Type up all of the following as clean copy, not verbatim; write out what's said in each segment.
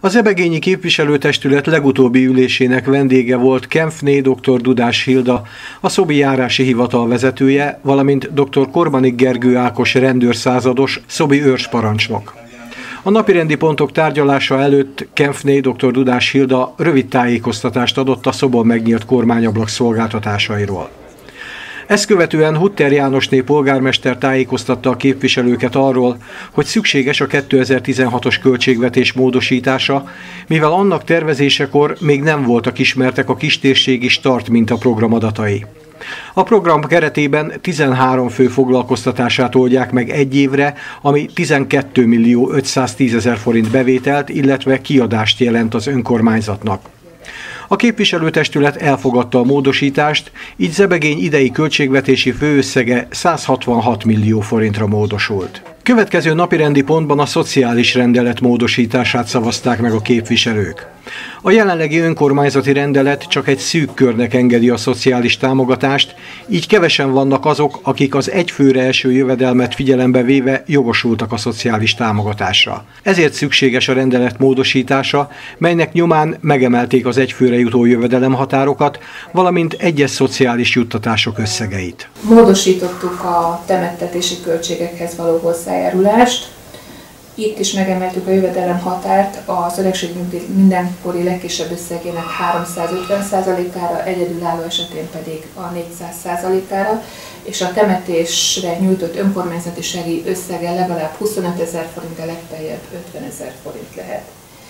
A zebegényi képviselőtestület legutóbbi ülésének vendége volt Kempfné dr. Dudás Hilda, a Szobi járási hivatal vezetője, valamint dr. Kormanik Gergő Ákos rendőrszázados, Szobi őrsparancsnok. A napirendi pontok tárgyalása előtt Kempfné dr. Dudás Hilda rövid tájékoztatást adott a Szobon megnyílt kormányablak szolgáltatásairól. Ezt követően Hutter Jánosné polgármester tájékoztatta a képviselőket arról, hogy szükséges a 2016-os költségvetés módosítása, mivel annak tervezésekor még nem voltak ismertek a kistérségi Start mintaprogram adatai. A program keretében 13 fő foglalkoztatását oldják meg egy évre, ami 12.510.000 forint bevételt, illetve kiadást jelent az önkormányzatnak. A képviselőtestület elfogadta a módosítást, így Zebegény idei költségvetési főösszege 166 millió forintra módosult. Következő napirendi pontban a szociális rendelet módosítását szavazták meg a képviselők. A jelenlegi önkormányzati rendelet csak egy szűk körnek engedi a szociális támogatást, így kevesen vannak azok, akik az egyfőre eső jövedelmet figyelembe véve jogosultak a szociális támogatásra. Ezért szükséges a rendelet módosítása, melynek nyomán megemelték az egyfőre jutó jövedelemhatárokat, valamint egyes szociális juttatások összegeit. Módosítottuk a temettetési költségekhez való hozzájárulást. Itt is megemeltük a jövedelemhatárt az öregségnyugdíj mindenkori legkisebb összegének 350%-ára, egyedülálló esetén pedig a 400%-ára, és a temetésre nyújtott önkormányzati segély összege legalább 25 000 forint, de legfeljebb 50 000 forint lehet.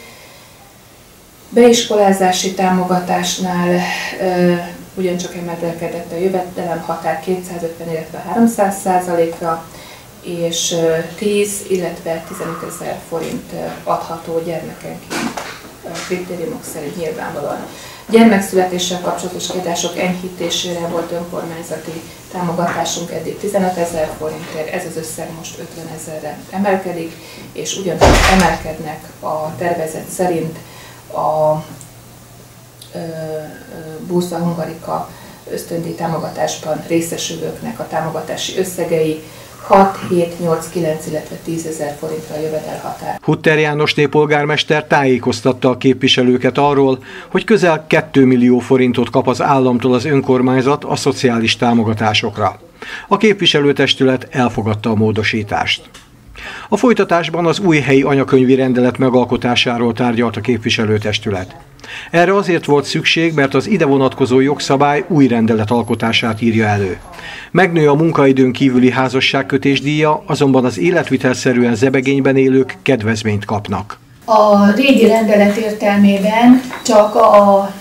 Beiskolázási támogatásnál ugyancsak emelkedett a jövedelemhatár 250, illetve 300%-ra, és 10, illetve 15 000 forint adható gyermekenként kritériumok szerint nyilvánvalóan. Gyermekszületéssel kapcsolatos kiadások enyhítésére volt önkormányzati támogatásunk eddig 15 000 forintért, ez az összeg most 50 000-re emelkedik, és ugyanúgy emelkednek a tervezet szerint a Bursa Hungarika ösztöndíj támogatásban részesülőknek a támogatási összegei 6, 7, 8, 9, illetve 10 000 forintra a jövedelhatár. Hutter Jánosné polgármester tájékoztatta a képviselőket arról, hogy közel 2 millió forintot kap az államtól az önkormányzat a szociális támogatásokra. A képviselőtestület elfogadta a módosítást. A folytatásban az új helyi anyakönyvi rendelet megalkotásáról tárgyalt a képviselőtestület. Erre azért volt szükség, mert az ide vonatkozó jogszabály új rendelet alkotását írja elő. Megnő a munkaidőn kívüli házasságkötés díja, azonban az életvitelszerűen Zebegényben élők kedvezményt kapnak. A régi rendelet értelmében csak a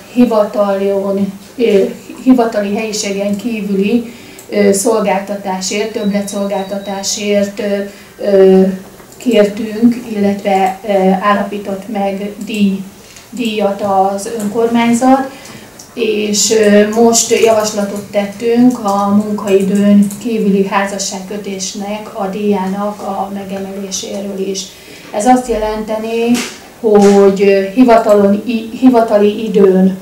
hivatali helyiségen kívüli szolgáltatásért, többletszolgáltatásért kértünk, illetve állapított meg díjat az önkormányzat, és most javaslatot tettünk a munkaidőn kívüli házasságkötésnek a díjának a megemeléséről is. Ez azt jelenteni, hogy hivatali időn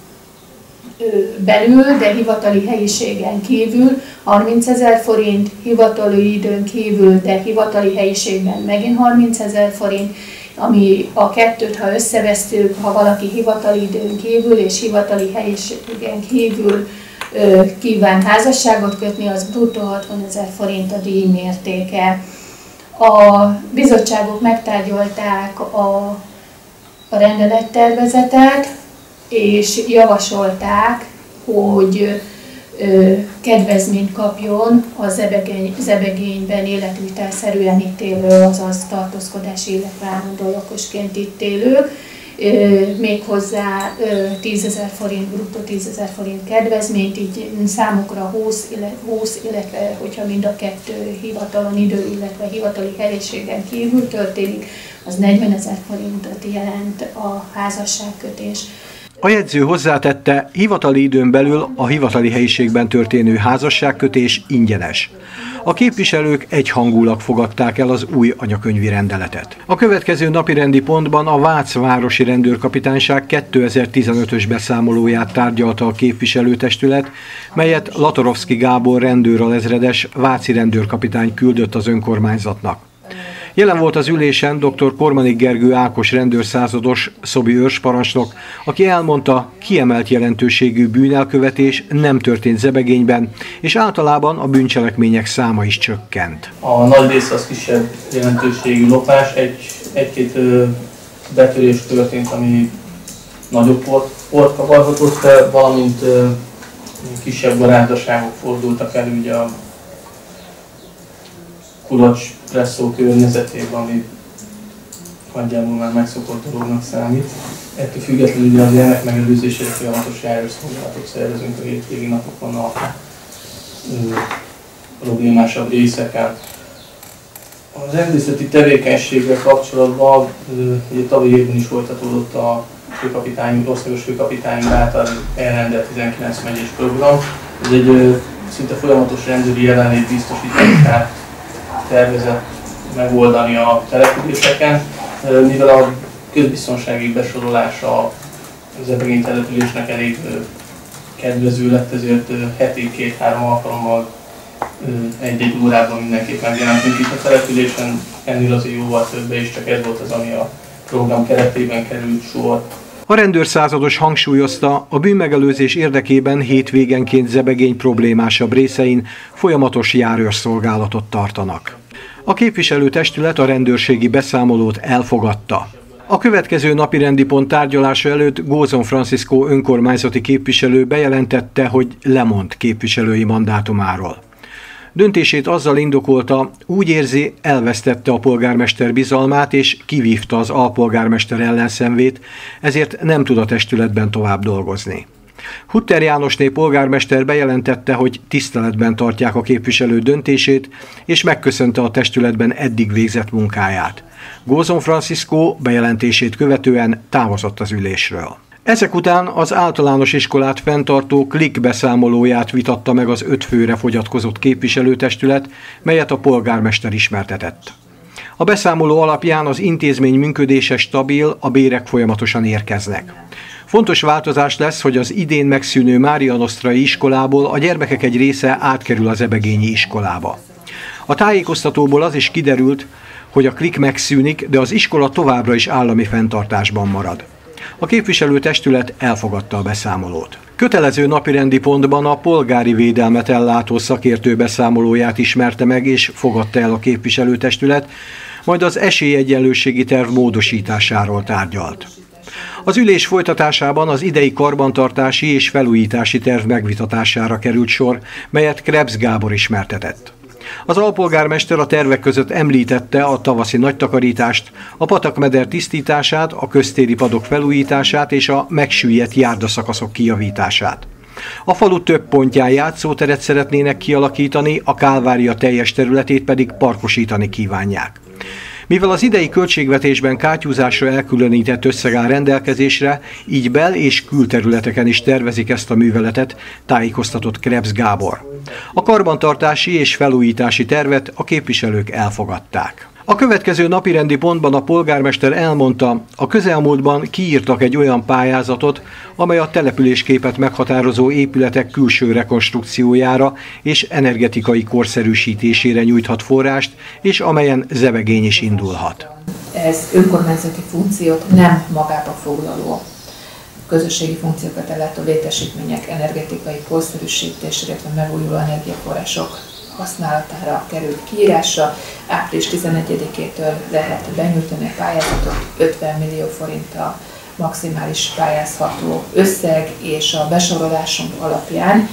belül, de hivatali helyiségen kívül 30 000 forint, hivatali időn kívül, de hivatali helyiségben megint 30 000 forint, ami a kettőt, ha összevesztük, ha valaki hivatali időn kívül és hivatali helyiségen kívül kíván házasságot kötni, az bruttó 60 000 forint a díj mértéke. A bizottságok megtárgyalták a rendelettervezetet, és javasolták, hogy kedvezményt kapjon a Zebegényben életvitelszerűen itt élő, azaz tartózkodási, illetve állandó lakosként itt élők, méghozzá 10 000 forint, bruttó 10 000 forint kedvezményt, így számukra 20, illetve hogyha mind a kettő hivatalon idő, illetve hivatali helyiségen kívül történik, az 40 000 forintot jelent a házasságkötés. A jegyző hozzátette, hivatali időn belül a hivatali helyiségben történő házasságkötés ingyenes. A képviselők egyhangulag fogadták el az új anyakönyvi rendeletet. A következő napirendi pontban a Vác városi rendőrkapitányság 2015-ös beszámolóját tárgyalta a képviselőtestület, melyet Latorovszky Gábor rendőralezredes váci rendőrkapitány küldött az önkormányzatnak. Jelen volt az ülésen dr. Kormanik Gergő Ákos rendőrszázados, szobi őrsparancsnok, aki elmondta, kiemelt jelentőségű bűnelkövetés nem történt Zebegényben, és általában a bűncselekmények száma is csökkent. A nagy része az kisebb jelentőségű lopás, egy-két betörés történt, ami nagyobb port kavarhatott fel, valamint kisebb garázdaságok fordultak elő ugye a kulacs-presszó környezetében, ami nagyjából már megszokott dolognak számít. Ettől függetlenül az ennek megelőzésére folyamatos járőrszolgálatot szervezünk a hétvégi napokon a problémásabb részeken. Az rendészeti tevékenységgel kapcsolatban tavalyi évben is folytatódott a országos főkapitányunk által elrendelt 19 megyés program. Ez egy szinte folyamatos rendőri jelenlét biztosítását tervezett megoldani a településeken, mivel a közbiztonsági besorolása az Zebegény településnek elég kedvező lett, ezért heti 2-3 alkalommal egy-egy órában mindenképp megjelentünk itt a településen, ennél azért jóval többe is, csak ez volt az, ami a program keretében került sor. A rendőrszázados hangsúlyozta, a bűnmegelőzés érdekében hétvégenként Zebegény problémásabb részein folyamatos járőrszolgálatot tartanak. A képviselőtestület a rendőrségi beszámolót elfogadta. A következő napirendi pont tárgyalása előtt Gózon Francisco önkormányzati képviselő bejelentette, hogy lemond képviselői mandátumáról. Döntését azzal indokolta, úgy érzi, elvesztette a polgármester bizalmát és kivívta az alpolgármester ellenszenvét, ezért nem tud a testületben tovább dolgozni. Hutter Jánosné polgármester bejelentette, hogy tiszteletben tartják a képviselő döntését, és megköszönte a testületben eddig végzett munkáját. Gózon Francisco bejelentését követően távozott az ülésről. Ezek után az általános iskolát fenntartó KLIK beszámolóját vitatta meg az 5 főre fogyatkozott képviselőtestület, melyet a polgármester ismertetett. A beszámoló alapján az intézmény működése stabil, a bérek folyamatosan érkeznek. Fontos változás lesz, hogy az idén megszűnő Mária Nosztrai iskolából a gyermekek egy része átkerül a zebegényi iskolába. A tájékoztatóból az is kiderült, hogy a KLIK megszűnik, de az iskola továbbra is állami fenntartásban marad. A képviselőtestület elfogadta a beszámolót. Kötelező napirendi pontban a polgári védelmet ellátó szakértő beszámolóját ismerte meg és fogadta el a képviselőtestület, majd az esélyegyenlőségi terv módosításáról tárgyalt. Az ülés folytatásában az idei karbantartási és felújítási terv megvitatására került sor, melyet Krebs Gábor ismertetett. Az alpolgármester a tervek között említette a tavaszi nagytakarítást, a patakmeder tisztítását, a köztéri padok felújítását és a megsüllyedt járdaszakaszok kijavítását. A falu több pontján játszóteret szeretnének kialakítani, a Kálvária teljes területét pedig parkosítani kívánják. Mivel az idei költségvetésben kátyúzásra elkülönített összeg áll rendelkezésre, így bel- és külterületeken is tervezik ezt a műveletet, tájékoztatott Krebs Gábor. A karbantartási és felújítási tervet a képviselők elfogadták. A következő napirendi pontban a polgármester elmondta, a közelmúltban kiírtak egy olyan pályázatot, amely a településképet meghatározó épületek külső rekonstrukciójára és energetikai korszerűsítésére nyújthat forrást, és amelyen Zebegény is indulhat. Ez önkormányzati funkciót nem magába foglaló közösségi funkciókat ellátó létesítmények energetikai korszerűsítésére, illetve megújuló energiaforrások használatára került kiírásra. Április 11-től lehet benyújtani a pályázatot, 50 millió forint a maximális pályázható összeg, és a besorolásunk alapján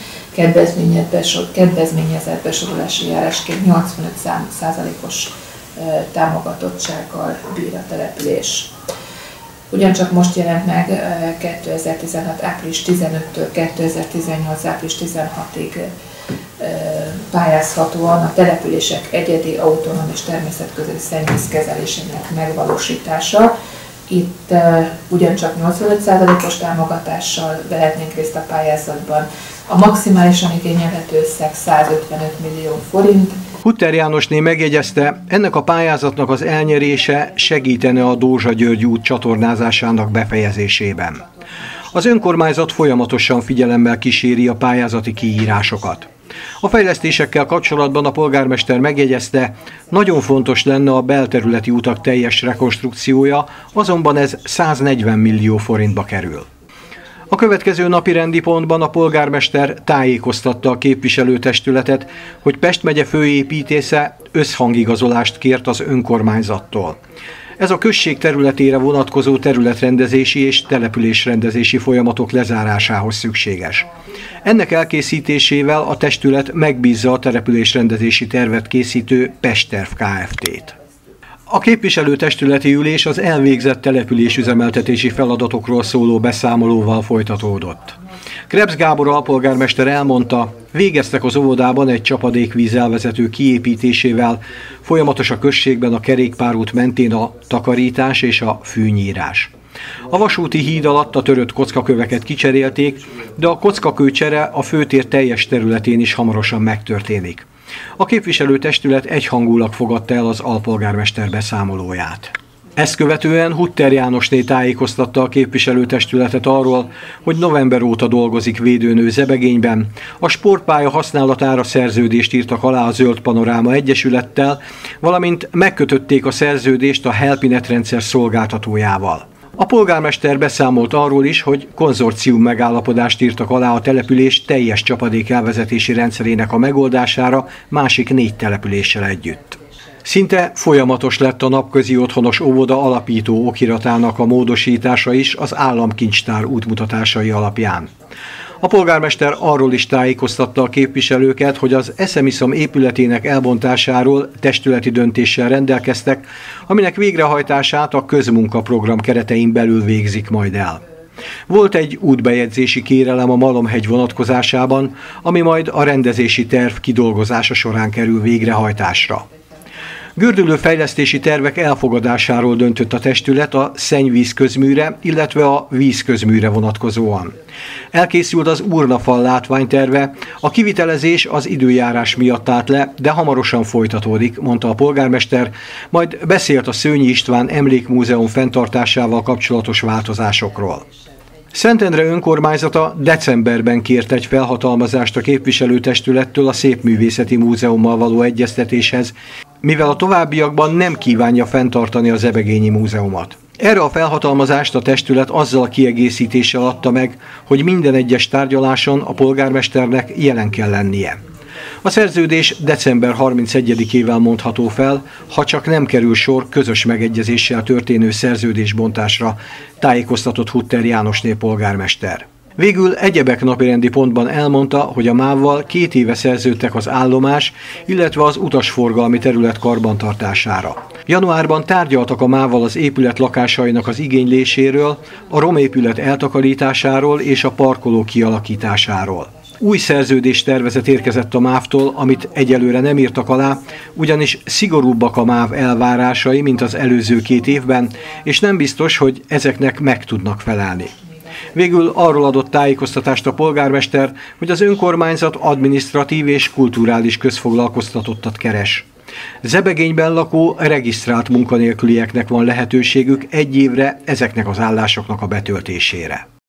kedvezményezett besorolási járásként 85%-os támogatottsággal bír a település. Ugyancsak most jelent meg 2016. április 15-től 2018. április 16-ig pályázhatóan a települések egyedi, autonóm és természetközeli szennyvízkezelésének megvalósítása. Itt ugyancsak 85%-os támogatással vehetnénk részt a pályázatban. A maximálisan igényelhető összeg 155 millió forint. Hutter Jánosné megjegyezte, ennek a pályázatnak az elnyerése segítene a Dózsa-György út csatornázásának befejezésében. Az önkormányzat folyamatosan figyelemmel kíséri a pályázati kiírásokat. A fejlesztésekkel kapcsolatban a polgármester megjegyezte, nagyon fontos lenne a belterületi utak teljes rekonstrukciója, azonban ez 140 millió forintba kerül. A következő napi rendi pontban a polgármester tájékoztatta a képviselőtestületet, hogy Pest megye főépítésze összhangigazolást kért az önkormányzattól. Ez a község területére vonatkozó területrendezési és településrendezési folyamatok lezárásához szükséges. Ennek elkészítésével a testület megbízza a településrendezési tervet készítő Pestterv Kft-t. A képviselőtestületi ülés az elvégzett településüzemeltetési feladatokról szóló beszámolóval folytatódott. Krebs Gábor alpolgármester elmondta, végeztek az óvodában egy csapadékvíz elvezető kiépítésével, folyamatos a községben a kerékpárút mentén a takarítás és a fűnyírás. A vasúti híd alatt a törött kockaköveket kicserélték, de a kockakőcsere a főtér teljes területén is hamarosan megtörténik. A képviselőtestület egyhangulag fogadta el az alpolgármester beszámolóját. Ezt követően Hutter Jánosné tájékoztatta a képviselőtestületet arról, hogy november óta dolgozik védőnő Zebegényben. A sportpálya használatára szerződést írtak alá a Zöld Panoráma Egyesülettel, valamint megkötötték a szerződést a Helpinet rendszer szolgáltatójával. A polgármester beszámolt arról is, hogy konzorcium megállapodást írtak alá a település teljes csapadék elvezetési rendszerének a megoldására másik 4 településsel együtt. Szinte folyamatos lett a napközi otthonos óvoda alapító okiratának a módosítása is az államkincstár útmutatásai alapján. A polgármester arról is tájékoztatta a képviselőket, hogy az Eszemiszom épületének elbontásáról testületi döntéssel rendelkeztek, aminek végrehajtását a közmunkaprogram keretein belül végzik majd el. Volt egy útbejegyzési kérelem a Malomhegy vonatkozásában, ami majd a rendezési terv kidolgozása során kerül végrehajtásra. Gördülő fejlesztési tervek elfogadásáról döntött a testület a szennyvíz közműre, illetve a vízközműre vonatkozóan. Elkészült az urnafal látványterve, a kivitelezés az időjárás miatt állt le, de hamarosan folytatódik, mondta a polgármester, majd beszélt a Szőnyi István Emlékmúzeum fenntartásával kapcsolatos változásokról. Szentendre önkormányzata decemberben kért egy felhatalmazást a képviselőtestülettől a Szépművészeti Múzeummal való egyeztetéshez, mivel a továbbiakban nem kívánja fenntartani a Zebegényi Múzeumot. Erre a felhatalmazást a testület azzal kiegészítéssel adta meg, hogy minden egyes tárgyaláson a polgármesternek jelen kell lennie. A szerződés december 31-ével mondható fel, ha csak nem kerül sor közös megegyezéssel történő szerződésbontásra, tájékoztatott Hutter Jánosné polgármester. Végül egyebek napirendi pontban elmondta, hogy a MÁV-val 2 éve szerződtek az állomás, illetve az utasforgalmi terület karbantartására. Januárban tárgyaltak a MÁV-val az épület lakásainak az igényléséről, a romépület eltakarításáról és a parkoló kialakításáról. Új szerződéstervezet érkezett a MÁV-tól, amit egyelőre nem írtak alá, ugyanis szigorúbbak a MÁV elvárásai, mint az előző 2 évben, és nem biztos, hogy ezeknek meg tudnak felelni. Végül arról adott tájékoztatást a polgármester, hogy az önkormányzat adminisztratív és kulturális közfoglalkoztatottat keres. Zebegényben lakó regisztrált munkanélkülieknek van lehetőségük 1 évre ezeknek az állásoknak a betöltésére.